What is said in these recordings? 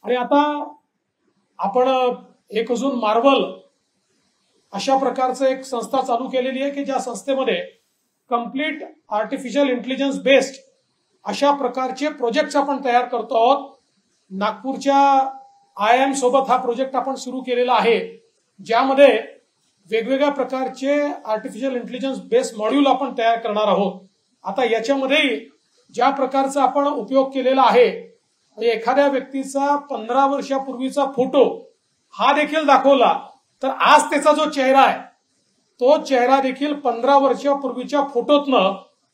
आणि आता आपण एक अजून मार्वल अशा प्रकारचं एक संस्था चालू केलेली आहे की ज्या संस्थेमध्ये कंप्लीट आर्टिफिशियल इंटेलिजन्स बेस्ड अशा प्रकारचे प्रोजेक्ट्स आपण तयार करतो आहोत। नागपूरच्या IIM सोबत हा प्रोजेक्ट आपण सुरू केलेला आहे, ज्यामध्ये वेगवेगळ्या प्रकारचे आर्टिफिशियल इंटेलिजन्स बेस्ड मॉड्यूल आपण तयार करणार आहोत। आता याच्यामध्ये ज्या प्रकारचा आपण उपयोग केलेला आहे, एखाद्या व्यक्तीचा 15 वर्षापूर्वीचा फोटो हा देखील दाखवला तर आज त्याचा जो चेहरा आहे तो चेहरा देखील 15 वर्षापूर्वीच्या फोटोतनं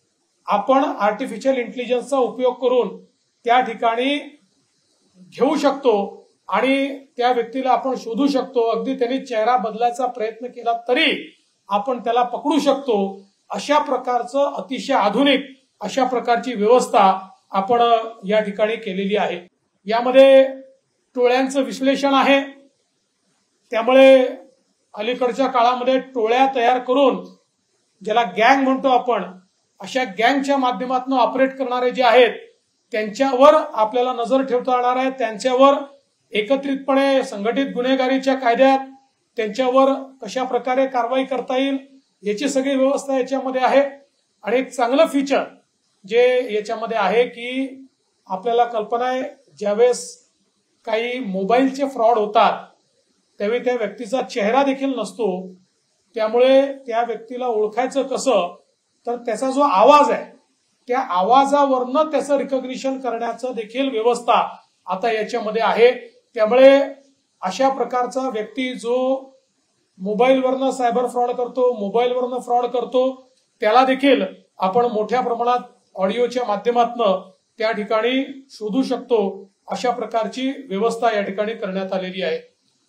आपण आर्टिफिशियल इंटेलिजन्सचा उपयोग करून त्या ठिकाणी घेऊ शकतो आणि त्या व्यक्तीला आपण शोधू शकतो। अगदी त्यांनी चेहरा बदलायचा प्रयत्न केला तरी आपण त्याला पकडू शकतो। अशा प्रकारचं अतिशय आधुनिक अशा प्रकारची व्यवस्था आपण या ठिकाणी केलेली आहे। यामध्ये टोळ्यांचं विश्लेषण आहे, त्यामुळे अलीकडच्या काळामध्ये टोळ्या तयार करून ज्याला गँग म्हणतो आपण, अशा गँगच्या माध्यमातून ऑपरेट करणारे जे आहेत त्यांच्यावर आपल्याला नजर ठेवता येणार आहे। त्यांच्यावर एकत्रितपणे संघटित गुन्हेगारीच्या कायद्यात त्यांच्यावर कशा प्रकारे कारवाई करता येईल याची सगळी व्यवस्था याच्यामध्ये आहे। आणि एक चांगलं फीचर जे याच्यामध्ये आहे की आपल्याला कल्पना आहे, ज्यावेळेस काही मोबाईलचे फ्रॉड होतात त्यावेळी त्या व्यक्तीचा चेहरा देखील नसतो, त्यामुळे त्या व्यक्तीला ओळखायचं कसं तर त्याचा जो आवाज आहे त्या आवाजावरनं त्याचं रिकॉग्निशन करण्याचं देखील व्यवस्था आता याच्यामध्ये आहे। त्यामुळे अशा प्रकारचा व्यक्ती जो मोबाईलवरनं सायबर फ्रॉड करतो, मोबाईलवरनं फ्रॉड करतो, त्याला देखील आपण मोठ्या प्रमाणात ऑडिओच्या माध्यमातून त्या ठिकाणी शोधू शकतो। अशा प्रकारची व्यवस्था या ठिकाणी करण्यात आलेली आहे।